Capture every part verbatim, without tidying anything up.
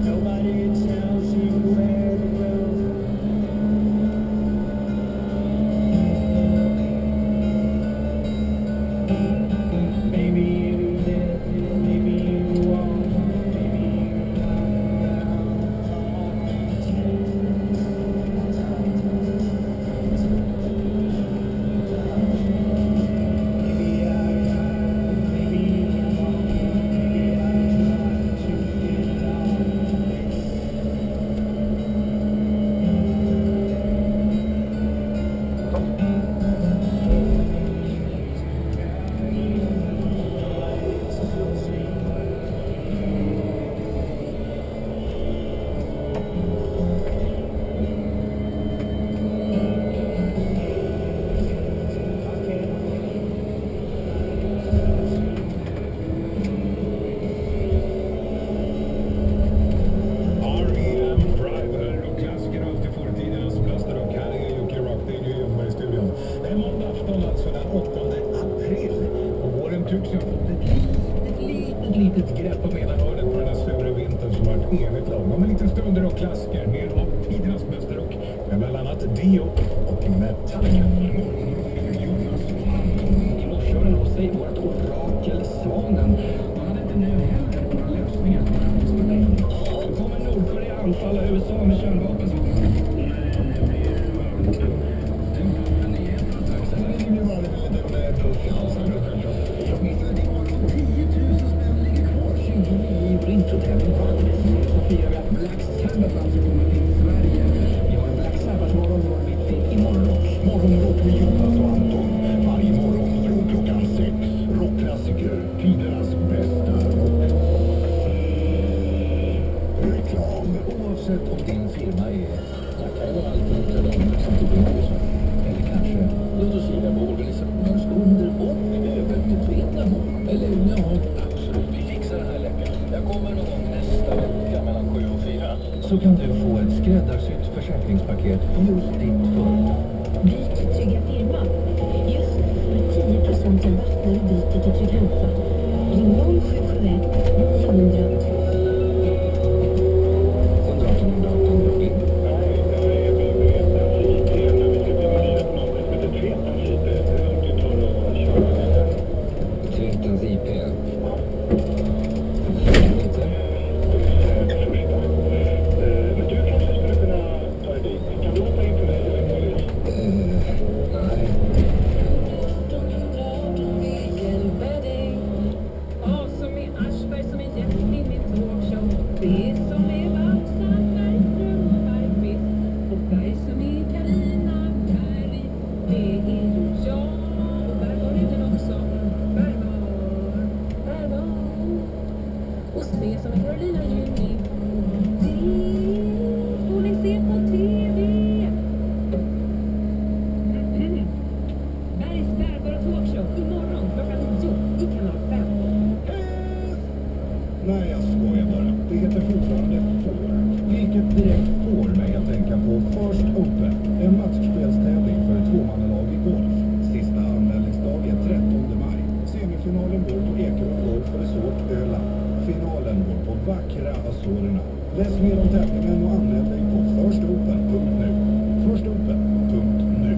litet grepp om ena hörnet på den här sura vintern som varit evigt lång. Om en liten stunder och klassiker med upp i deras mästerrock. Med bland annat Dio och Metallica. I morse hörde hos sig vårt orakel Svanen. Man hade inte nu heller några lösningar på den här problemen. Kommer Nordkorea anfalla U S A med kärnvapen så... Oavsett om din firma är, jag kan ju vara alltid lite som typ inte så. Eller kanske, låt oss säga på organisationens under och övermedvetna mål. Eller ja, absolut, vi fixar den här läppen. Jag kommer någon gång nästa vecka mellan sju och fyra. Så kan du få ett skräddarsytt försäkringspaket på just ditt företag. Byt trygga firma. Just med tio procent rabatt när du byter till Trygg Hälsa. Ring noll sju sju ett nio noll noll. Nej, jag skojar bara. Det heter fortfarande får. Vilket direkt får mig att tänka på First Open. En matchspelstävling för ett tvåmannalag i golf. Sista anmälningsdag är trettonde maj. Semifinalen går på Ekerö Golf Resort Öland. Finalen går på vackra Azorerna. Läs mer om tävlingen och anmäl dig på first open punkt nu. first open punkt nu.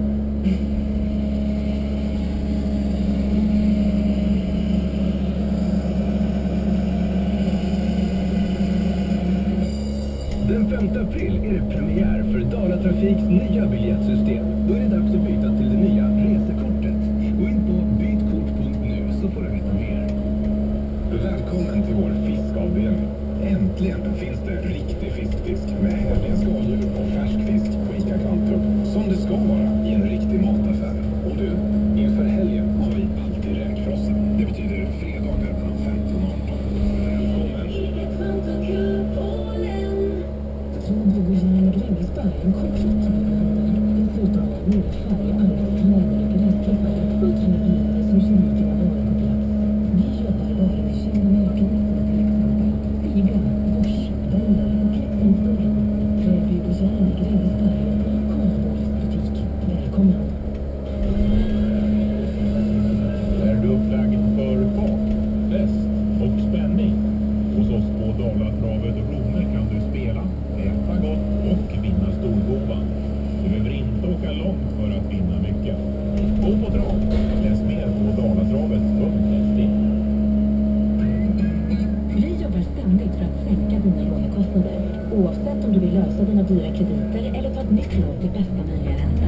Den femte april är det premiär för Dalatrafiks nya biljettsystem. Då är det dags att byta till det nya resekortet. Gå in på bytkort punkt nu så får du veta mer. Välkommen till vår fiskavdelning. Äntligen finns det riktig fiskfisk med härliga skaldjur och färskfisk på Ica Kantrup. Som det ska vara i en riktig mataffär. Och du, inför helgen har vi alltid räkfrossa. Det betyder fredagar mellan femton och arton. Välkommen! Du går genom Grängesberg och chockligt. Dessutom med färg andra kanaler och gräsklippare och tränare som känner till varor på plats. Vi köper varor med kända märken till exempel Stiga, Bosch, Bender och Klippningsstål. oavsett om du vill lösa dina dyra krediter eller ta ett nytt lån till bästa möjliga ränta.